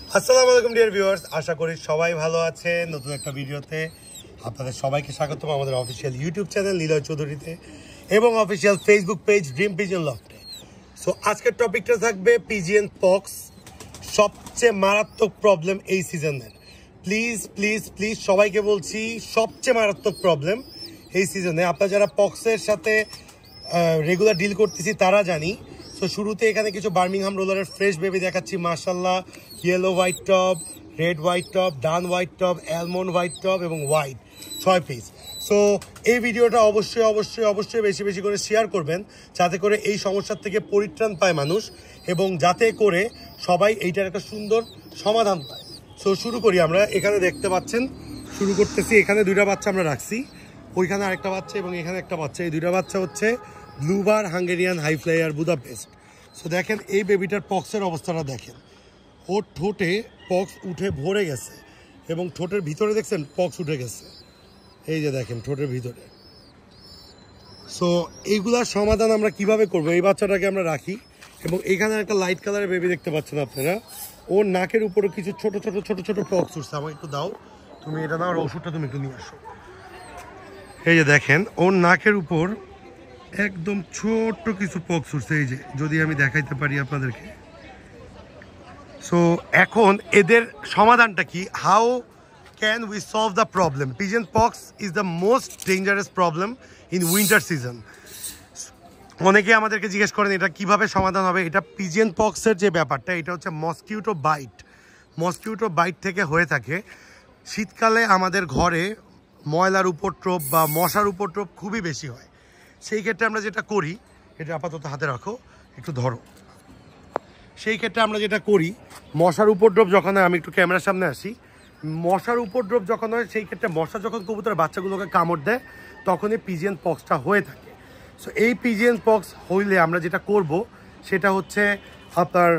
আসসালামু আলাইকুম dear viewers, আশা করি সবাই ভালো আছেন। নতুন একটা ভিডিওতে আপনাদের সবাইকে স্বাগতম আমাদের অফিসিয়াল ইউটিউব চ্যানেল নিলয় চৌধুরীতে এবং official Facebook page dream pigeon লফটে। সো আজকের টপিকটা থাকবে পিজিএন পক্স, সবচেয়ে মারাত্মক প্রবলেম এই সিজনের। প্লিজ প্লিজ প্লিজ সবাইকে বলছি, সবচেয়ে মারাত্মক প্রবলেম এই সিজনে। আপনারা যারা পক্সের সাথে রেগুলার ডিল করতেছি তারা জানি। তো শুরুতে এখানে কিছু বার্মিংহাম রোলারের ফ্রেশ বেবি দেখাচ্ছি, মাশাল্লাহ। Yellow white top, red white top, dun white top, almond white top এবং হোয়াইট 6 পিস। সো এই ভিডিওটা অবশ্যই অবশ্যই অবশ্যই বেশি বেশি করে শেয়ার করবেন, যাতে করে এই সমস্যার থেকে পরিত্রাণ পায় মানুষ এবং যাতে করে সবাই এইটার একটা সুন্দর সমাধান পায়। সো শুরু করি আমরা। এখানে দেখতে পাচ্ছেন শুরু করতেছি। এখানে দুইটা বাচ্চা আমরা রাখছি, ওইখানে আরেকটা বাচ্চা এবং এখানে একটা বাচ্চা। এই দুইটা বাচ্চা হচ্ছে blue bar, Hungarian, high flyer, Budapest. So দেখেন এই বেবিটার পক্সের অবস্থাটা দেখেন। ওর ঠোঁটে পক্স উঠে ভরে গেছে এবং ঠোঁটের ভিতরে দেখছেন পক্স উঠে গেছে, এই যে দেখেন ঠোঁটের ভিতরে। সো এইগুলার সমাধান আমরা কিভাবে করব? এই বাচ্চাটাকে আমরা রাখি এবং এখানে একটা লাইট কালারের বেবি দেখতে পাচ্ছেন আপনারা। ওর নাকের উপরে কিছু ছোট ছোট ছোট ছোট পক্স উঠছে। আমাকে একটু দাও, তুমি এটা দাও, ওষুধটা তুমি একটু নিয়ে আসো। এই যে দেখেন ওর নাকের উপর একদম ছোট্ট কিছু পক্স উঠছে, এই যে যদি আমি দেখাইতে পারি আপনাদেরকে। সো এখন এদের সমাধানটা কি? How can we solve the problem? Pigeon pox is the most dangerous problem in winter season. অনেকে আমাদেরকে জিজ্ঞেস করেন এটা কিভাবে সমাধান হবে। এটা পিজিএন পক্সের যে ব্যাপারটা, এটা হচ্ছে মসকিউটো বাইট। মসকিউটো বাইট থেকে হয়ে থাকে। শীতকালে আমাদের ঘরে ময়লার উপদ্রব বা মশার উপদ্রব খুবই বেশি হয়। সেই ক্ষেত্রে আমরা যেটা করি, এটা আপাতত হাতে রাখো, একটু ধরো। সেই ক্ষেত্রে আমরা যেটা করি, মশার উপদ্রব যখন হয়, আমি একটু ক্যামেরার সামনে আসি, মশার উপদ্রব যখন হয় সেই ক্ষেত্রে মশা যখন কবুতরের বাচ্চাগুলোকে কামড় দেয় তখনই পিজিএন পক্সটা হয়ে থাকে। সো এই পিজিএন পক্স হইলে আমরা যেটা করব সেটা হচ্ছে আপনার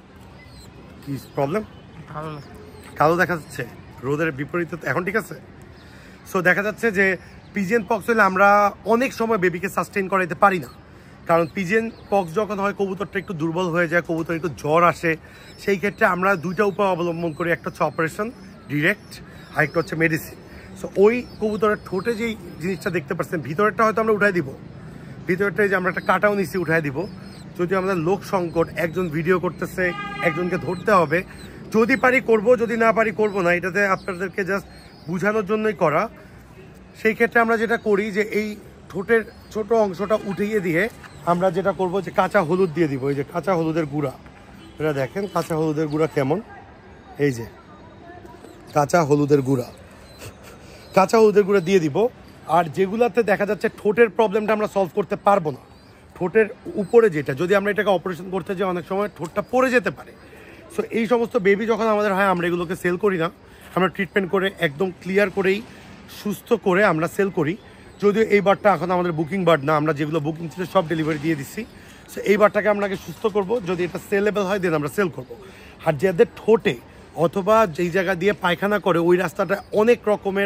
কি প্রবলেম? কালো দেখা যাচ্ছে রোদের বিপরীতে, এখন ঠিক আছে? সো দেখা যাচ্ছে যে পিজিএন পক্স হলে আমরা অনেক সময় বেবিকে সাস্টেইন করাইতে পারি না, কারণ পিজিএন পক্স যখন হয় কবুতরটা একটু দুর্বল হয়ে যায়, কবুতর একটু জ্বর আসে। সেই ক্ষেত্রে আমরা দুইটা উপায় অবলম্বন করি, একটা হচ্ছে অপারেশন ডিরেক্ট, আর একটা হচ্ছে মেডিসিন। সো ওই কবুতরের ঠোঁটে যেই জিনিসটা দেখতে পাচ্ছেন, ভিতরেরটা হয়তো আমরা উঠাই দিব, ভিতরেরটা যে আমরা একটা কাটাও নিচে উঠাই দিব। যদি আমাদের লোক সংকট, একজন ভিডিও করতেছে, একজনকে ধরতে হবে, যদি পারি করব, যদি না পারি করব না। এটাতে আপনাদেরকে জাস্ট বোঝানোর জন্যই করা। সেই ক্ষেত্রে আমরা যেটা করি যে এই ঠোঁটের ছোট অংশটা উঠিয়ে দিয়ে আমরা যেটা করব যে কাঁচা হলুদ দিয়ে দিব। এই যে কাঁচা হলুদের গুঁড়া, এটা দেখেন কাঁচা হলুদের গুঁড়া কেমন, এই যে কাঁচা হলুদের গুঁড়া, কাঁচা হলুদের গুঁড়া দিয়ে দিব। আর যেগুলাতে দেখা যাচ্ছে ঠোঁটের প্রবলেমটা আমরা সলভ করতে পারবো না, ঠোঁটের উপরে যেটা, যদি আমরা এটাকে অপারেশন করতে যাই অনেক সময় ঠোঁটটা পড়ে যেতে পারে। সো এই সমস্ত বেবি যখন আমাদের হয়, আমরা এগুলোকে সেল করি না, আমরা ট্রিটমেন্ট করে একদম ক্লিয়ার করেই সুস্থ করে আমরা সেল করি। যদিও এই বারটা এখন আমাদের বুকিং বার্ড না, আমরা যেগুলো বুকিং ছিল সব ডেলিভারি দিয়ে দিচ্ছি। সো এই বারটাকে আমরা আগে সুস্থ করব, যদি এটা সেলেবল হয় দেন আমরা সেল করব। আর যাদের ঠোঁটে অথবা যেই জায়গা দিয়ে পায়খানা করে ওই রাস্তাটা অনেক রকমের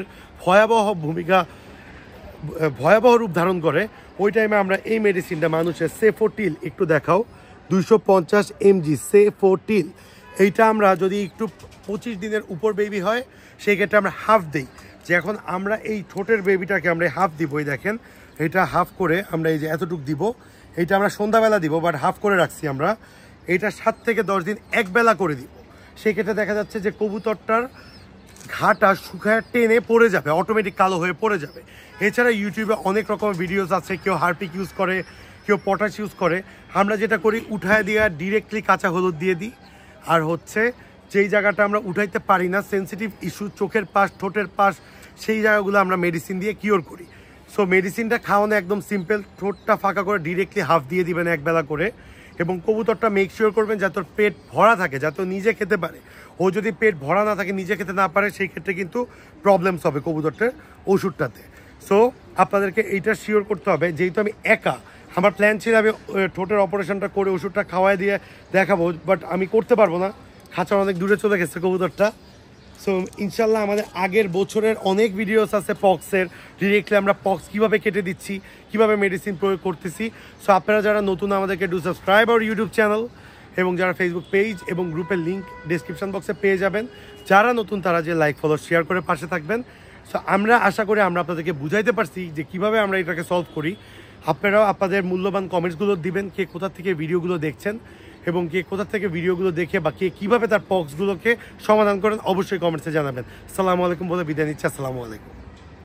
ভয়াবহ রূপ ধারণ করে, ওই টাইমে আমরা এই মেডিসিনটা মানুষের সেফোটিল, একটু দেখাও, 250 mg সেফোটিল। এইটা আমরা যদি একটু 25 দিনের উপর বেবি হয় সেই ক্ষেত্রে আমরা হাফ দিই। যে এখন আমরা এই ঠোঁটের বেবিটাকে আমরা হাফ দিব, এই দেখেন এটা হাফ করে আমরা এই যে এতটুক দিব। এইটা আমরা সন্ধ্যাবেলা দিব, বাট হাফ করে রাখছি আমরা। এইটা 7 থেকে 10 দিন একবেলা করে দিব। সেই ক্ষেত্রে দেখা যাচ্ছে যে কবুতরটার ঘাটা শুকায় টেনে পড়ে যাবে, অটোমেটিক কালো হয়ে পড়ে যাবে। এছাড়া ইউটিউবে অনেক রকমের ভিডিওস আছে, কেউ হারপিক ইউজ করে, কেউ পটাশ ইউজ করে। আমরা যেটা করি উঠায় দিয়ে ডিরেক্টলি কাঁচা হলুদ দিয়ে দিই। আর হচ্ছে যেই জায়গাটা আমরা উঠাইতে পারি না, সেন্সিটিভ ইস্যু, চোখের পাশ, ঠোঁটের পাশ, সেই জায়গাগুলো আমরা মেডিসিন দিয়ে কিওর করি। সো মেডিসিনটা খাওয়ানো একদম সিম্পল, ঠোঁটটা ফাঁকা করে ডিরেক্টলি হাফ দিয়ে দিবেন একবেলা করে। এবং কবুতরটা মেক শিওর করবেন যাতে ওর পেট ভরা থাকে, যাতে ও নিজে খেতে পারে। ও যদি পেট ভরা না থাকে, নিজে খেতে না পারে, সেই ক্ষেত্রে কিন্তু প্রবলেমস হবে কবুতরটার ওষুধটাতে। সো আপনাদেরকে এইটা শিওর করতে হবে। যেহেতু আমি একা, আমার প্ল্যান ছিল আমি ঠোঁটের অপারেশনটা করে ওষুধটা খাওয়াই দিয়ে দেখাবো, বাট আমি করতে পারবো না, খাঁচার অনেক দূরে চলে গেছে কবুতরটা। সো ইনশাল্লাহ আমাদের আগের বছরের অনেক ভিডিওস আছে পক্সের, ডিরেক্টলি আমরা পক্স কীভাবে কেটে দিচ্ছি, কীভাবে মেডিসিন প্রয়োগ করতেছি। সো আপনারা যারা নতুন, আমাদেরকে do subscribe our YouTube channel এবং যারা ফেসবুক পেজ এবং গ্রুপের লিঙ্ক ডিসক্রিপশন বক্সে পেয়ে যাবেন। যারা নতুন তারা যে লাইক ফলো শেয়ার করে পাশে থাকবেন। সো আমরা আশা করি আমরা আপনাদেরকে বুঝাইতে পারছি যে কিভাবে আমরা এটাকে সলভ করি। আপনারাও আপনাদের মূল্যবান কমেন্টসগুলো দিবেন, কে কোথা থেকে ভিডিওগুলো দেখছেন এবং কে কোথা থেকে ভিডিওগুলো দেখে বা কে কীভাবে তার পক্সগুলোকে সমাধান করেন অবশ্যই কমেন্টসে জানাবেন। আসসালামু আলাইকুম বলে বিদায় নিচ্ছি। আসসালামু আলাইকুম।